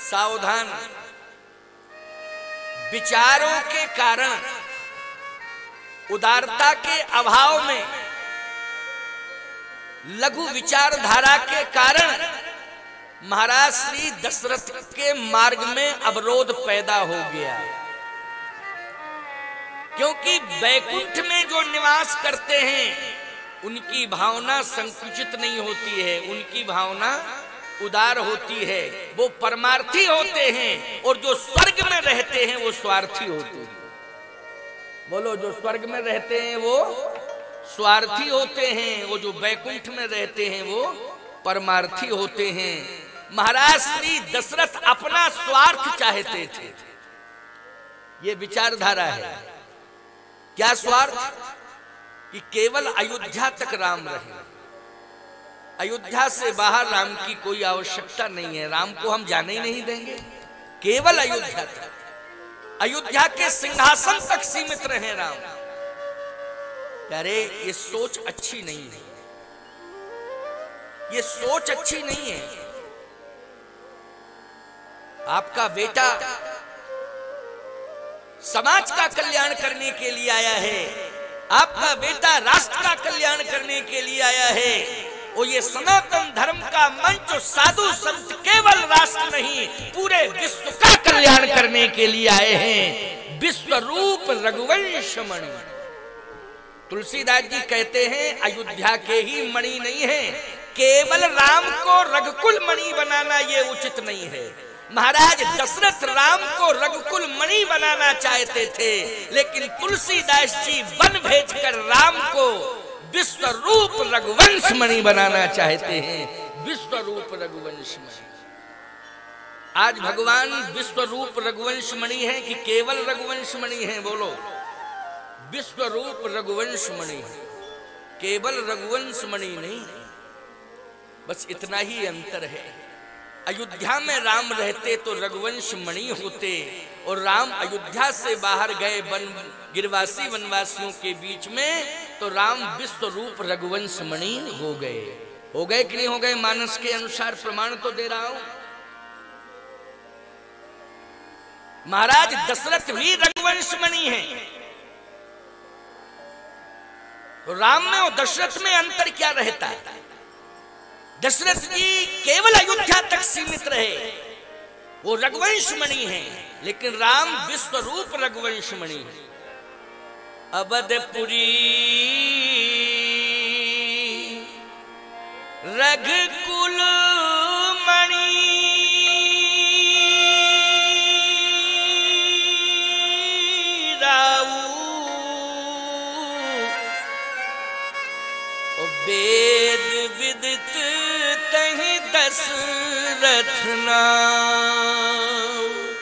सावधान। विचारों के कारण, उदारता के अभाव में, लघु विचारधारा के कारण महाराज श्री दशरथ के मार्ग में अवरोध पैदा हो गया। क्योंकि वैकुंठ में जो निवास करते हैं उनकी भावना संकुचित नहीं होती है, उनकी भावना उदार होती है, वो परमार्थी होते हैं। और जो स्वर्ग में रहते हैं वो स्वार्थी होते हैं। बोलो, जो स्वर्ग में रहते हैं वो स्वार्थी होते हैं, वो जो वैकुंठ में रहते हैं वो परमार्थी होते हैं। महाराज श्री दशरथ अपना स्वार्थ चाहते थे, ये विचारधारा है। क्या स्वार्थ? कि केवल अयोध्या तक राम रहे, अयोध्या से बाहर राम की कोई आवश्यकता नहीं है, राम को हम जाने ही नहीं देंगे, केवल अयोध्या तक, अयोध्या के सिंहासन तक सीमित रहे राम। अरे ये सोच अच्छी नहीं है, ये सोच अच्छी नहीं है। आपका बेटा समाज का कल्याण करने के लिए आया है, आपका बेटा राष्ट्र का कल्याण करने के लिए आया है। और ये सनातन धर्म का मंच साधु संत केवल राष्ट्र नहीं पूरे विश्व का कल्याण करने के लिए आए हैं। विश्व रूप रघुवंश मणि, तुलसीदास जी कहते हैं अयोध्या के ही मणि नहीं है, केवल राम को रघुकुल मणि बनाना ये उचित नहीं है। महाराज दशरथ राम को रघुकुल मणि बनाना चाहते थे, लेकिन तुलसीदास जी वन भेजकर राम को विश्व रूप रघुवंश मणि बनाना चाहते हैं। विश्व रूप रघुवंश मणि। आज भगवान विश्व रूप रघुवंश मणि है कि केवल रघुवंश मणि है? बोलो, विश्व रूप रघुवंश मणि, केवल रघुवंश मणि नहीं। बस इतना ही अंतर है। अयोध्या में राम रहते तो रघुवंश मणि होते, और राम अयोध्या से बाहर गए वन गिरवासी वनवासियों के बीच में, तो राम विश्व रूप रघुवंश मणि हो गए। हो गए कि नहीं हो गए? मानस के अनुसार प्रमाण तो दे रहा हूं। महाराज दशरथ भी रघुवंश मणि है, तो राम में और दशरथ में अंतर क्या रहता है? दशरथ जी केवल अयोध्या तक सीमित रहे, वो रघुवंश मणि है, लेकिन राम विश्व रूप रघुवंश मणि है। अवधपुरी रघुकुल मणि, राऊ वेद विदित तहि दशरथ नाम।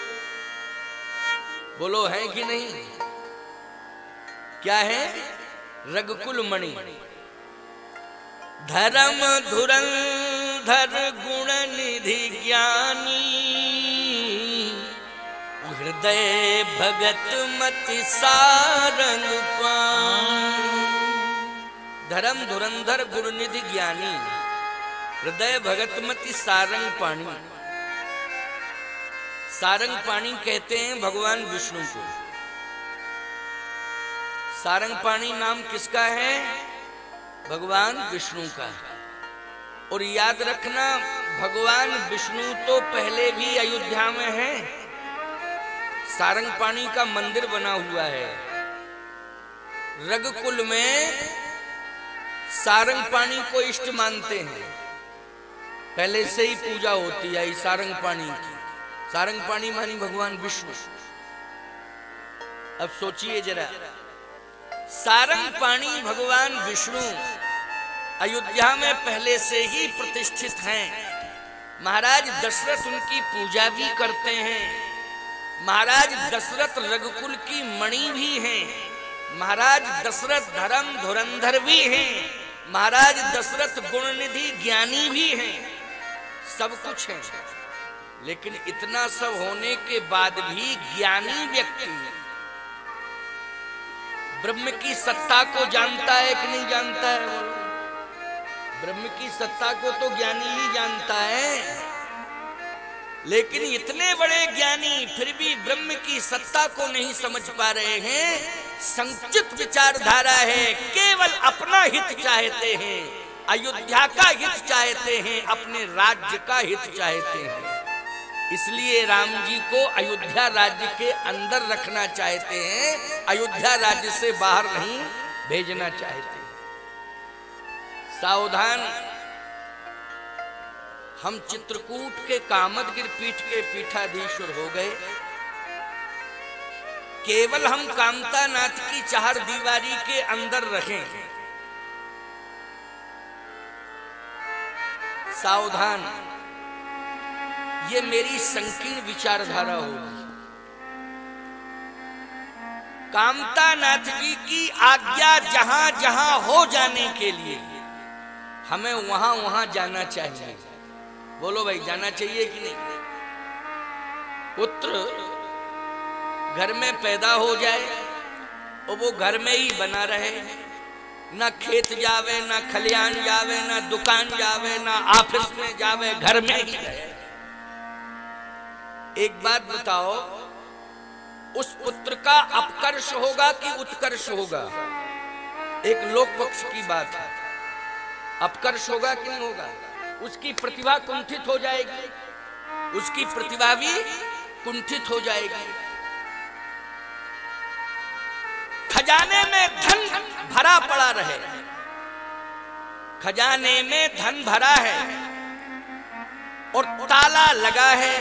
बोलो, है कि नहीं? क्या है? रघुकुल मणि। धर्म धुरंधर गुण निधि ज्ञानी, हृदय भगत मति सारंग पानी। धर्म धुरंधर गुण निधि ज्ञानी, हृदय भगत मति सारंग पानी। सारंग पानी कहते हैं भगवान विष्णु को। सारंग पानी नाम किसका है? भगवान विष्णु का। और याद रखना, भगवान विष्णु तो पहले भी अयोध्या में है, सारंग पानी का मंदिर बना हुआ है। रघुकुल में सारंग पानी को इष्ट मानते हैं, पहले से ही पूजा होती है सारंग पानी की। सारंग पानी मानी भगवान विष्णु। अब सोचिए जरा, सारंग पानी भगवान विष्णु अयोध्या में पहले से ही प्रतिष्ठित हैं। महाराज दशरथ उनकी पूजा भी करते हैं। महाराज दशरथ रघुकुल की मणि भी हैं। महाराज दशरथ धर्म धुरंधर भी हैं। महाराज दशरथ गुणनिधि ज्ञानी भी हैं। सब कुछ है, लेकिन इतना सब होने के बाद भी ज्ञानी व्यक्ति ब्रह्म की सत्ता को जानता है कि नहीं जानता है? ब्रह्म की सत्ता को तो ज्ञानी ही जानता है, लेकिन इतने बड़े ज्ञानी फिर भी ब्रह्म की सत्ता को नहीं समझ पा रहे हैं। संकुचित विचारधारा है, केवल अपना हित चाहते हैं, अयोध्या का हित चाहते हैं, अपने राज्य का हित चाहते हैं। इसलिए राम जी को अयोध्या राज्य के अंदर रखना चाहते हैं, अयोध्या राज्य से बाहर नहीं भेजना चाहते। सावधान, हम चित्रकूट के कामदगिरि पीठ के पीठाधीश्वर हो गए। केवल हम कामता नाथ की चार दीवारी के अंदर रहें। सावधान, ये मेरी संकीर्ण विचारधारा होगी। कामता नाथ जी की आज्ञा जहां जहां हो जाने के लिए हमें वहां वहां जाना चाहिए। बोलो भाई, जाना चाहिए कि नहीं? पुत्र घर में पैदा हो जाए और वो घर में ही बना रहे, ना खेत जावे, ना खलियान जावे, ना दुकान जावे, ना ऑफिस में जावे, घर में ही रहे। एक बात बताओ, उस पुत्र का अपकर्ष होगा कि उत्कर्ष होगा? एक लोक पक्ष की बात है, अपकर्ष होगा कि नहीं होगा? उसकी प्रतिभा कुंठित हो जाएगी, उसकी प्रतिभा भी कुंठित हो जाएगी। खजाने में धन भरा पड़ा रहे, खजाने में धन भरा है और ताला लगा है,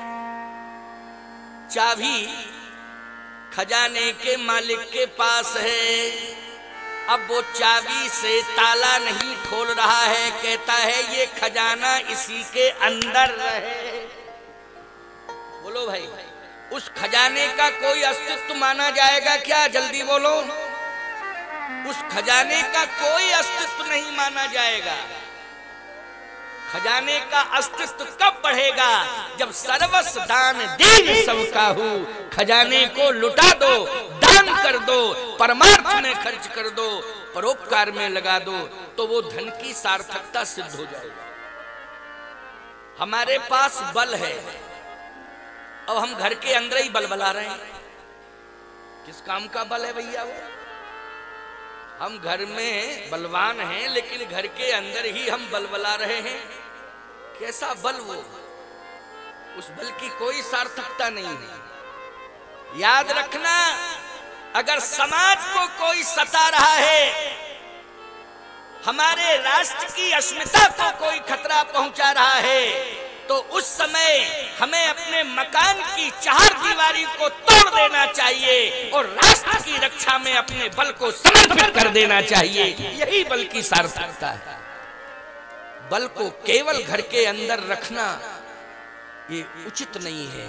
चाबी खजाने के मालिक के पास है। अब वो चाबी से ताला नहीं खोल रहा है, कहता है ये खजाना इसी के अंदर रहे। बोलो भाई, उस खजाने का कोई अस्तित्व माना जाएगा क्या? जल्दी बोलो। उस खजाने का कोई अस्तित्व नहीं माना जाएगा। खजाने का अस्तित्व कब बढ़ेगा? जब सर्वस्व दान दीन सब काहू, खजाने को लुटा दो, दान कर दो, परमार्थ में खर्च कर दो, परोपकार में लगा दो, तो वो धन की सार्थकता सिद्ध हो जाएगी। हमारे पास बल है, अब हम घर के अंदर ही बल बला रहे हैं। किस काम का बल है भैया? वो हम घर में बलवान हैं, लेकिन घर के अंदर ही हम बल बला रहे हैं। कैसा बल वो? उस बल की कोई सार्थकता नहीं है। याद रखना, अगर समाज को कोई सता रहा है, हमारे राष्ट्र की अस्मिता को कोई खतरा पहुंचा रहा है, तो उस समय हमें अपने मकान की चार दीवारी को तोड़ देना चाहिए और राष्ट्र की रक्षा में अपने बल को समर्पित कर देना चाहिए। यही बल की सार्थकता है। बल को केवल घर के अंदर रखना ये उचित नहीं है।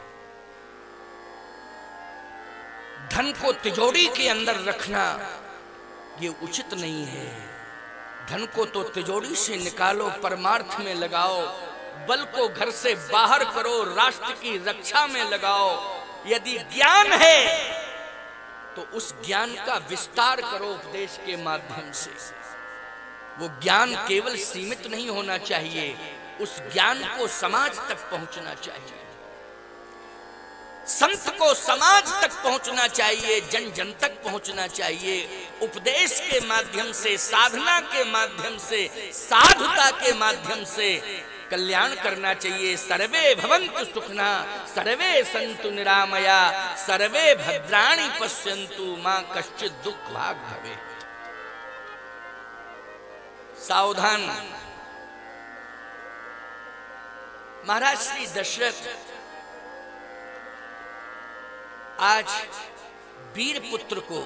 धन को तिजोरी के अंदर रखना ये उचित नहीं है। धन को तो तिजोरी से निकालो, परमार्थ में लगाओ। बल को घर से बाहर करो, राष्ट्र की रक्षा में लगाओ। यदि ज्ञान है तो उस ज्ञान का विस्तार करो उपदेश के माध्यम से। वो ज्ञान केवल सीमित नहीं होना चाहिए, उस ज्ञान को समाज तक पहुंचना चाहिए। संत को समाज तक पहुंचना चाहिए, जन जन तक पहुंचना चाहिए। उपदेश के माध्यम से, साधना के माध्यम से, साधुता के माध्यम से कल्याण करना चाहिए। सर्वे भवन्तु सुखिनः, सर्वे सन्तु निरामया, सर्वे भद्राणि पश्यन्तु, मां कश्चित् दुःख भाग् भवेत्। सावधान, महाराज श्री दशरथ आज वीर पुत्र को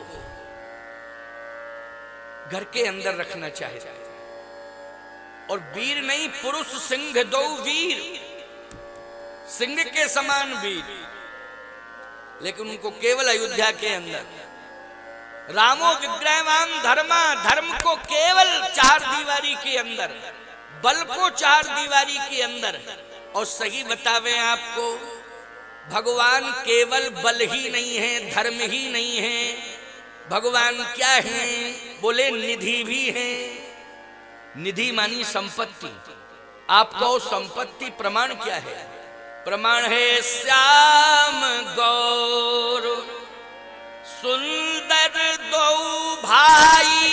घर के अंदर रखना चाहिए। और वीर नहीं, पुरुष सिंह दो वीर, सिंह के समान वीर, लेकिन उनको केवल अयोध्या के अंदर। रामो विग्रहवान धर्मा, धर्म को केवल चार दीवारी के अंदर, बल को चार दीवारी के अंदर। और सही बतावे आपको, भगवान केवल बल ही नहीं है, धर्म ही नहीं है। भगवान क्या है? बोले निधि भी है। निधि मानी संपत्ति। आपको संपत्ति प्रमाण क्या है? प्रमाण है श्याम गौर सुंदर दो भाई,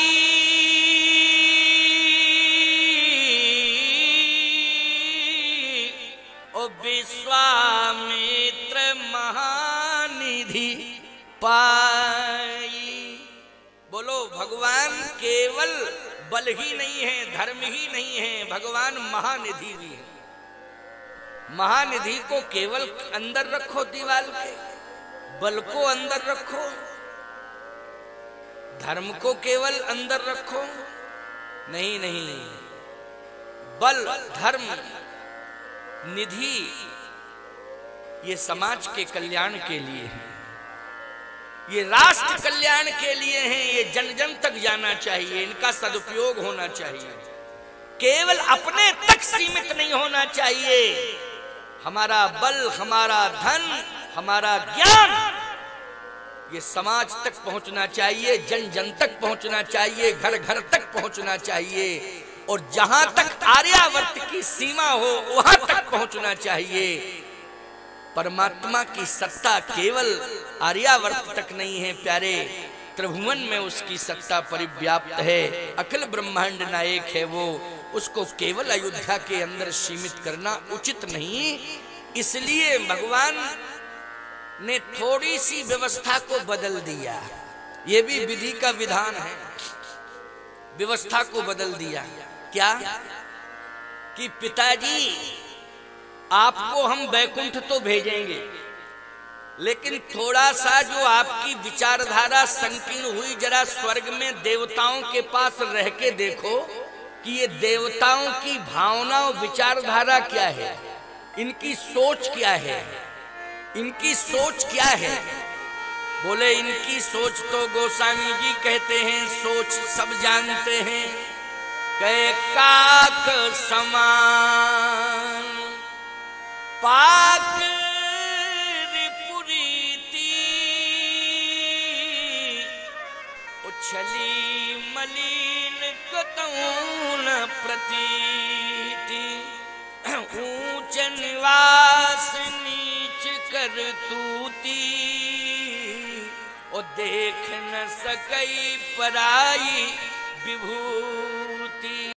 ओ विश्वामित्र महानिधि पाई। बोलो भगवान केवल बल ही नहीं है, धर्म ही नहीं है, भगवान महानिधि भी है। महानिधि को केवल अंदर रखो दीवाल के, बल को अंदर रखो, धर्म को केवल अंदर रखो, नहीं नहीं, बल धर्म निधि ये समाज के कल्याण के लिए है, ये राष्ट्र कल्याण के लिए हैं, ये जन जन तक जाना चाहिए, इनका सदुपयोग होना चाहिए, केवल अपने तक सीमित नहीं होना चाहिए। हमारा बल, हमारा धन, हमारा ज्ञान ये समाज तक पहुंचना चाहिए, जन जन तक पहुंचना चाहिए, घर घर तक पहुंचना चाहिए, और जहां तक आर्यावर्त की सीमा हो वहां तक पहुंचना चाहिए। परमात्मा की सत्ता केवल आर्यावर्त तक नहीं है प्यारे, त्रिभुवन में उसकी सत्ता परिव्याप्त है, अखिल ब्रह्मांड नायक है वो, उसको केवल अयोध्या के अंदर सीमित करना उचित नहीं। इसलिए भगवान ने थोड़ी सी व्यवस्था को बदल दिया, ये भी विधि का विधान है, व्यवस्था को बदल दिया। क्या कि पिताजी आपको हम बैकुंठ तो भेजेंगे, लेकिन थोड़ा सा जो आपकी विचारधारा संकीर्ण हुई, जरा स्वर्ग में देवताओं के पास रह के देखो कि ये देवताओं की भावना और विचारधारा क्या है, इनकी सोच क्या है, इनकी सोच क्या है। बोले इनकी सोच तो गोस्वामी जी कहते हैं सोच सब जानते हैं, कहे काक समान पाक पुरीति, उछली मलिन कतौन प्रतीति, ऊंच निवास नीच कर तूती, और देख न सकई पराई विभूति।